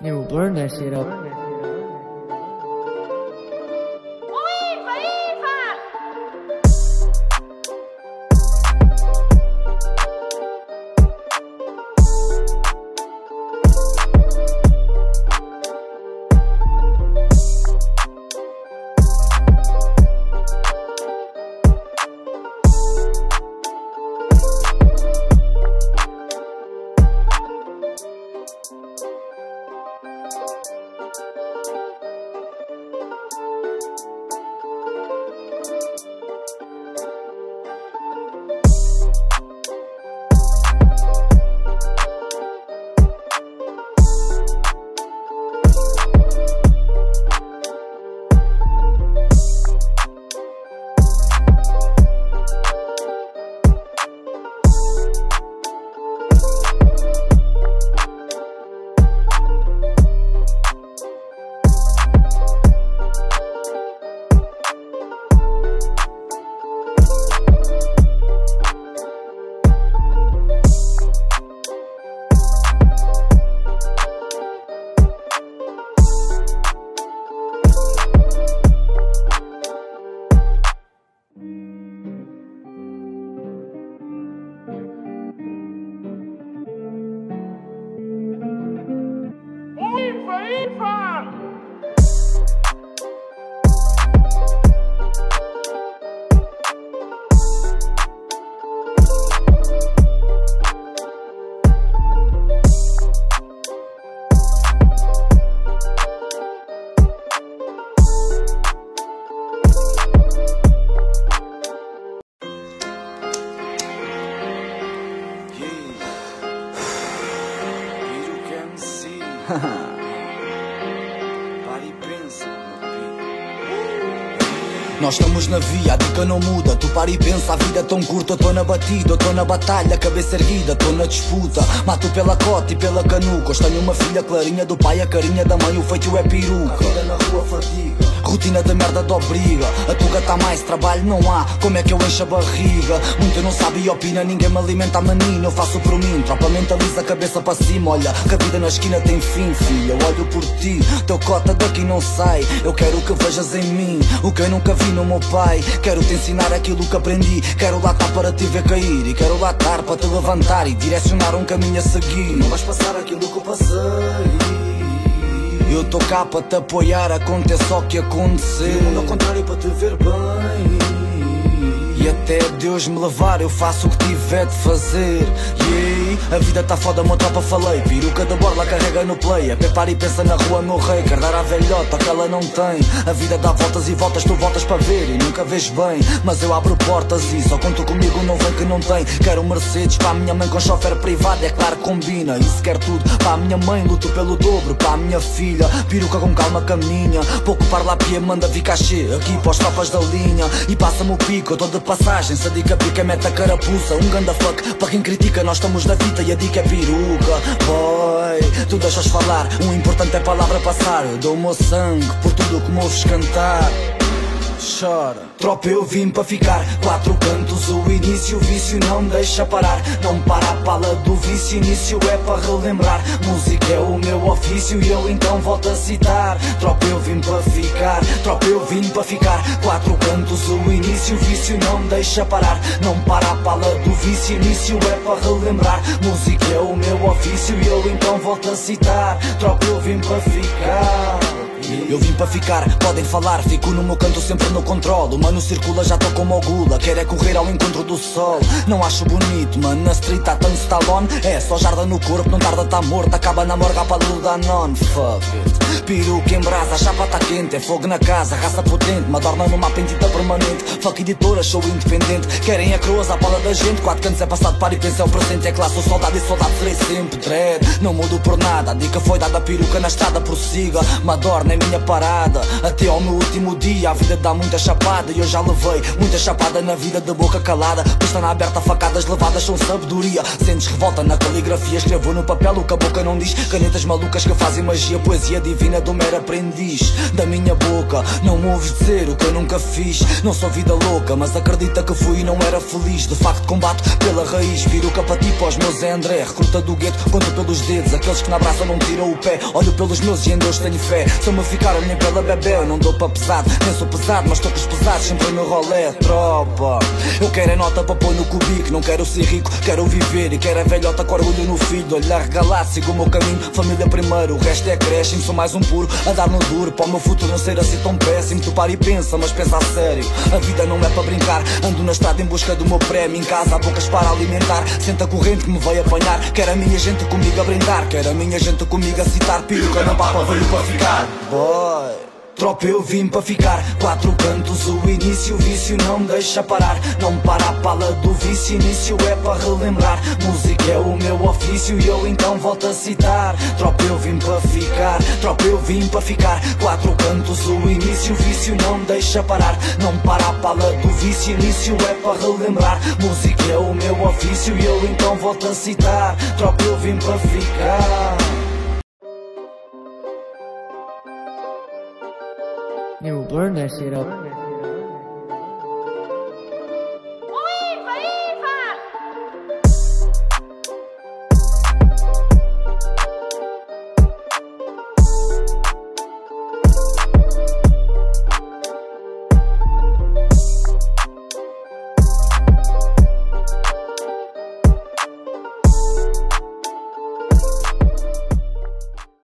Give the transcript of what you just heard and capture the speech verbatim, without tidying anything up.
You burn that shit up. Nós estamos na via, a dica não muda. Tu para e pensa, a vida é tão curta. Eu tô na batida, eu tô na batalha, cabeça erguida, tô na disputa. Mato pela cota e pela canuca. Hoje tenho uma filha clarinha do pai, a carinha da mãe, o feito é peruca. A vida na rua fadiga, rotina de merda de obriga. A tuga tá mais, trabalho não há, como é que eu encho a barriga? Muito não sabe e opina, ninguém me alimenta a menina. Eu faço por mim, tropa mentaliza a cabeça para cima. Olha, que a vida na esquina tem fim, filha. Eu olho por ti, teu cota daqui não sai. Eu quero que vejas em mim o que eu nunca vi no meu pai. Quero te ensinar aquilo que aprendi. Quero lá estar para te ver cair. E quero lá estar para te levantar e direcionar um caminho a seguir. Não vais passar aquilo que eu passei. Eu tô cá para te apoiar, aconteça o que acontecer. E o mundo ao contrário para te ver bem. E até Deus me levar, eu faço o que tiver de fazer. Yeah. A vida tá foda, meu tropa falei. Peruca da borla carrega no play. A prepara e pensa na rua, meu rei. Quer dar à velhota que ela não tem. A vida dá voltas e voltas, tu voltas para ver e nunca vês bem. Mas eu abro portas e só conto comigo, não vem que não tem. Quero Mercedes para a minha mãe com chofer privado, é claro que combina. Isso quer tudo para a minha mãe, luto pelo dobro. Para a minha filha, peruca com calma caminha. Pouco parla a pia, manda vir cachê aqui para os tropas da linha. E passa-me o pico, eu tô de passagem. Se a dica pica, mete a carapuça. Um ganda fuck para quem critica, nós estamos na fita e a dica é peruca. Boy, tu deixas falar, o importante é a palavra passar. Eu dou o meu sangue por tudo que me ouves cantar. Chora, tropa, eu vim para ficar. Quatro cantos, o início, o vício não deixa parar. Não para a pala do vício, início é para relembrar. Música é o meu ofício e eu então volto a citar. Tropa, eu vim para ficar. Tropa, eu vim para ficar. Quatro cantos, o início, o vício não deixa parar. Não para a pala do vício, início é para relembrar. Música é o meu ofício e eu então volto a citar. Tropa, eu vim para ficar. Eu vim para ficar, podem falar, fico no meu canto sempre no controle. O mano circula, já tô como o gula, quer é correr ao encontro do sol. Não acho bonito, mano, na street há tanto Stallone. É só jarda no corpo, não tarda tá morto. Acaba na morga para do Danone, fuck it. Peruca em brasa, a chapa tá quente. É fogo na casa, raça potente, me adorna numa pentita permanente. Fuck editora, show independente. Querem a croas à bola da gente. Quatro cantos é passado, para e pensa é o presente. É classe, sou soldado e soldado serei sempre dread. Não mudo por nada, a dica foi dada, peruca na estrada prossiga. Me adorna na minha parada. Até ao meu último dia a vida dá muita chapada, e eu já levei muita chapada na vida de boca calada. Pestana aberta, facadas levadas são sabedoria. Sentes revolta na caligrafia, escrevo no papel o que a boca não diz. Canetas malucas que fazem magia, poesia divina do mero aprendiz. Da minha boca não me ouves dizer o que eu nunca fiz. Não sou vida louca, mas acredita que fui e não era feliz. De facto combato pela raiz, viro capati para os meus Zé André. Recruta do gueto, conto pelos dedos, aqueles que na abraçam não tiram o pé. Olho pelos meus e em Deus tenho fé. Se eu me ficar olhem pela bebê, eu não dou para pesado. Nem sou pesado, mas estou com os pesados sempre no rolê. Tropa, eu quero é nota para pôr no cubico. Não quero ser rico, quero viver. E quero é velhota com orgulho no filho. Olhar regalado, sigo o meu caminho, família primeiro, o resto é crescime. Sou mais um puro, a dar no duro, para o meu futuro não ser assim tão péssimo. Tu para e pensa, mas pensa a sério. A vida não é para brincar, ando na estrada em busca do meu prémio. Em casa há bocas para alimentar, senta a corrente que me veio apanhar. Quero a minha gente comigo a brindar, quero a minha gente comigo a citar. Piruca não papa, veio para ficar. Boy, tropa eu vim para ficar. Quatro cantos, o início, o vício não me deixa parar. Não para a pala do vício, início é para relembrar. Música é o meu ofício e eu então volto a citar. Tropa eu vim para ficar, tropa eu vim para ficar. Quatro cantos, o início, o vício não me deixa parar. Não para a pala do vício, início é para relembrar. Música é o meu ofício e eu então volto a citar. Tropa eu vim para ficar. Yeah, we'll burn that shit up.